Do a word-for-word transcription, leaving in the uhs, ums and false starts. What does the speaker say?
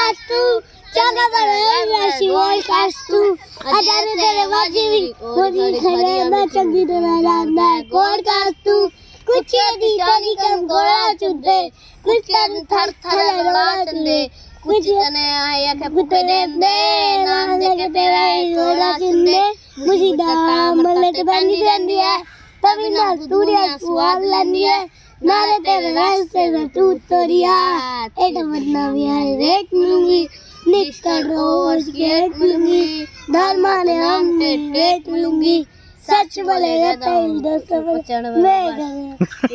कास्तू चंगा बड़े शिवाय कास्तू अजाने तेरे वाजिबी मोदी खड़े मैं चंगी तरह जानना है कौन कास्तू कुछ दी तारी कम गोला चुदे कुछ कर थर थर गोला चुदे कुछ तने आया के पुते दे नाम लेके तेरा गोला चुदे मुझे दाम मलट बंदी देंदी है तभी ना दूरिया सवाल लेंदी है नारे तेरे रास्ते से तू तोरिया एट बदना भी है रेट मिलूंगी निकल रोज गेट मिलूंगी धर्मा ने हम रेट मिलूंगी सच बोलेगा तो दोस्तों मैं